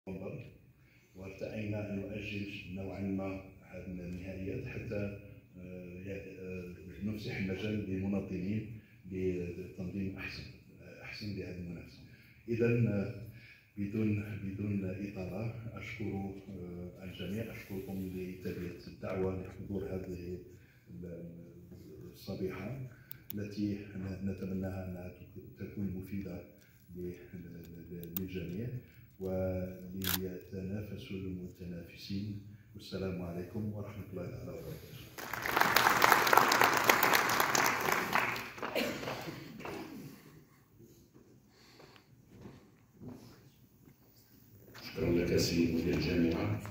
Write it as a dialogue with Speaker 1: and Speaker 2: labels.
Speaker 1: نوفمبر، وارتأينا أن نؤجل نوعا ما هذه النهائيات حتى نفسح المجال للمنظمين لتنظيم أحسن لهذه المنافسة. إذا بدون إطالة أشكر الجميع، أشكركم لتلبية الدعوة لحضور هذه الصبيحة التي نتمناها أنها تكون مفيدة للجميع وليتنافسوا المتنافسين. والسلام عليكم ورحمة الله تعالى وبركاته.
Speaker 2: شكرا لك سيد مدير الجامعة.